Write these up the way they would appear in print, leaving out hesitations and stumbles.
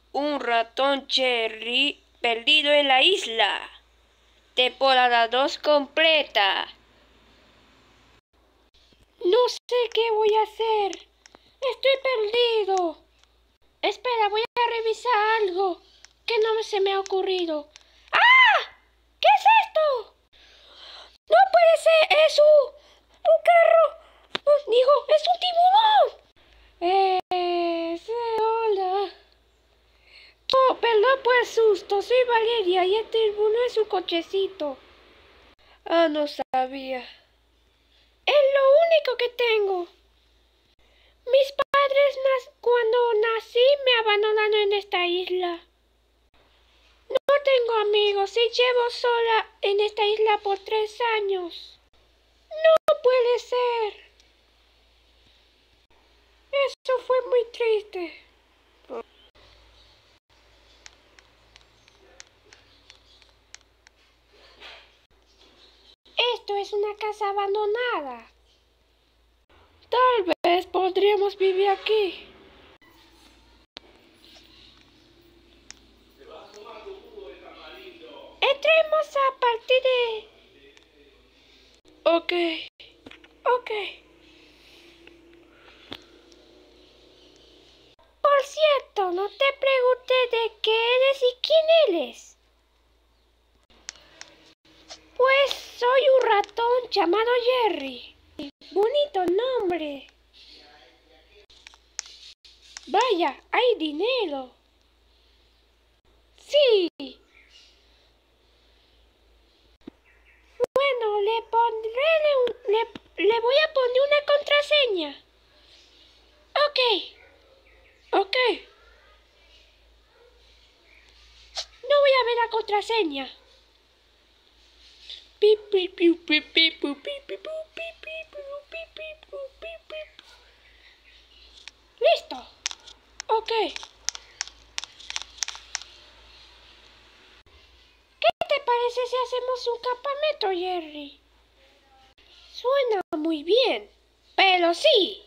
Un ratón Cherry perdido en la isla. Temporada 2 completa. No sé qué voy a hacer. Estoy perdido. Espera, voy a revisar algo que no se me ha ocurrido. ¡Ah! ¿Qué es esto? No puede ser. Es un carro. Digo, es un tiburón. Sí, hola. Oh, perdón por el susto. Soy Valeria y este tiburón es un cochecito. Ah, no sabía. Es lo único que tengo. Mis padres cuando nací me abandonaron en esta isla. No tengo amigos y llevo sola en esta isla por 3 años. No puede ser. Eso fue muy triste. Esto es una casa abandonada. Tal vez podríamos vivir aquí. Entremos a partir de... Ok. Por cierto, no te pregunté de qué eres y quién eres. Pues soy un ratón llamado Jerry. Bonito nombre. Vaya, hay dinero. Sí. Bueno, le voy a poner una contraseña. Ok. No voy a ver la contraseña. Listo. Ok. ¿Qué te parece si hacemos un campamento, Jerry? Suena muy bien, pero sí.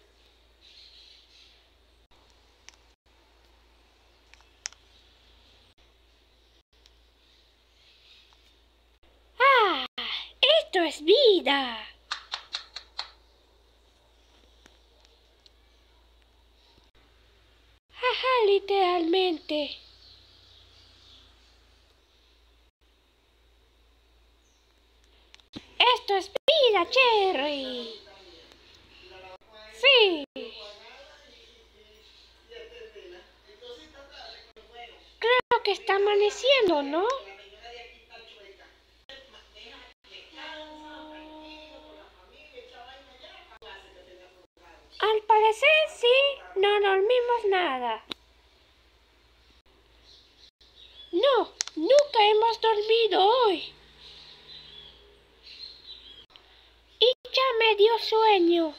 ¡Ah! ¡Esto es vida! Ajá, literalmente. ¡Esto es vida, Jerry! Sí. Creo que está amaneciendo, ¿no? Al parecer sí, no dormimos nada. No, nunca hemos dormido hoy. Y ya me dio sueño.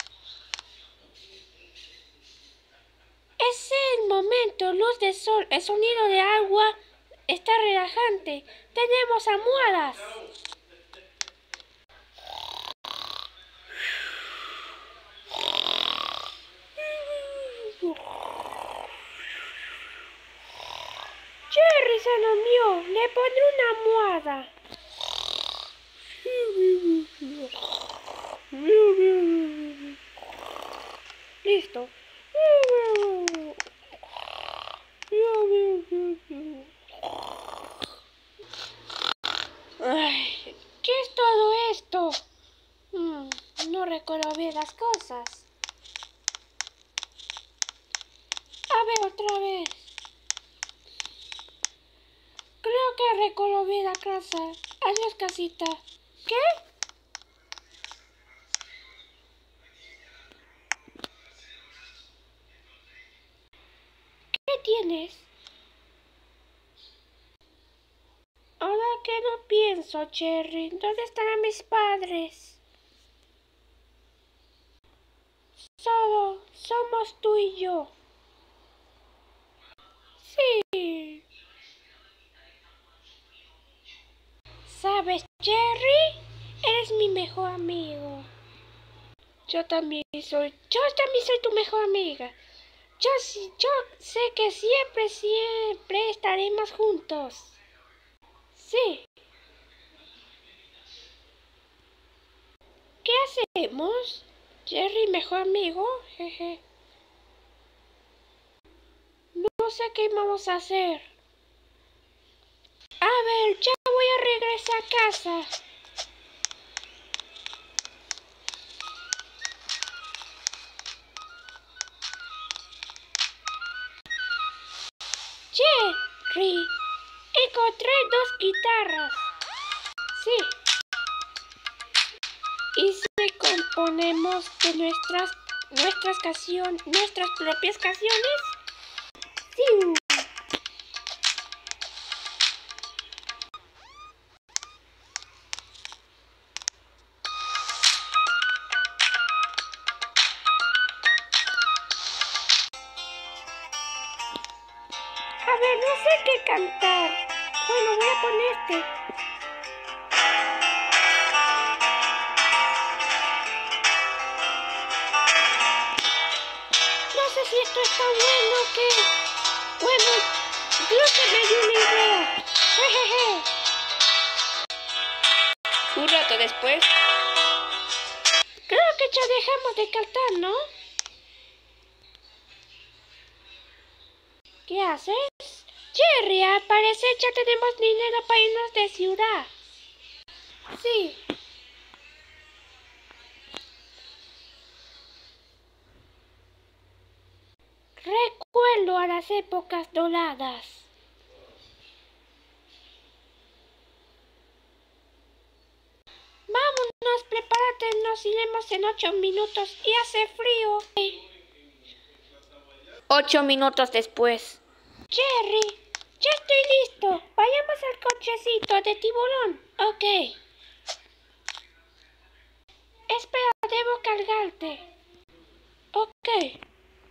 Es el momento, luz de sol, el sonido de agua está relajante. Tenemos almohadas. Jerry se durmió. Le pondré una almohada. Listo. Ay, ¿qué es todo esto? No recuerdo bien las cosas. A ver, otra vez. Creo que recuerdo bien la casa. Adiós, casita. ¿Qué? ¿Qué tienes? Ahora que no pienso, Cherry, ¿dónde estarán mis padres? Solo somos tú y yo. Sí. ¿Sabes, Cherry? Eres mi mejor amigo. Yo también soy tu mejor amiga. Yo sé que siempre estaremos juntos. Sí. ¿Qué hacemos? Jerry, mejor amigo. Jeje. No sé qué vamos a hacer. A ver, ya voy a regresar a casa. Jerry, encontré 2 guitarras. Sí. Y si componemos de nuestras propias canciones. Sí. A ver, no sé qué cantar. Bueno, voy a ponerte. No sé si esto está bueno o qué. Bueno, creo que me dio una idea. Jejeje. Un rato después. Creo que ya dejamos de cantar, ¿no? ¿Qué haces? Jerry, al parecer ya tenemos dinero para irnos de ciudad. Sí. Recuerdo a las épocas doradas. Vámonos, prepárate, nos iremos en 8 minutos y hace frío. 8 minutos después. Jerry, ya estoy listo. Vayamos al cochecito de tiburón. Ok. Espera, debo cargarte. Ok.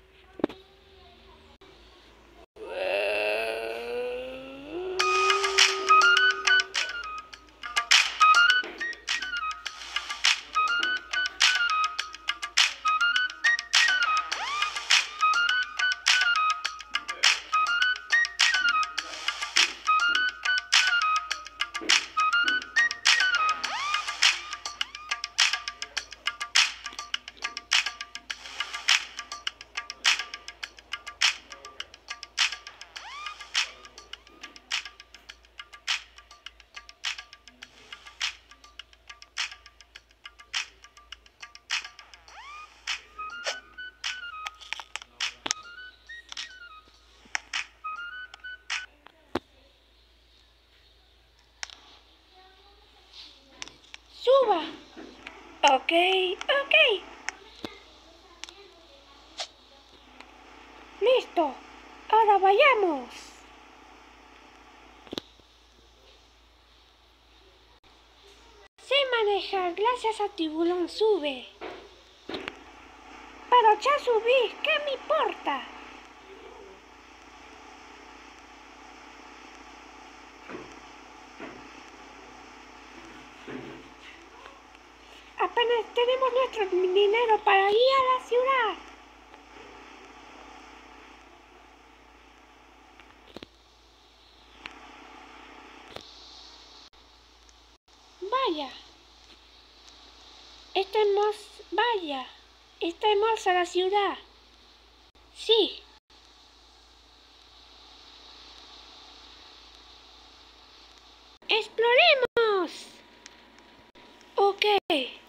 Suba. Ok. Listo. Ahora vayamos. Sé manejar gracias a tiburón sube. Pero ya subí, ¿qué me importa? Apenas tenemos nuestro dinero para ir a la ciudad. Vaya. Estamos a la ciudad. Sí. ¡Exploremos! Ok.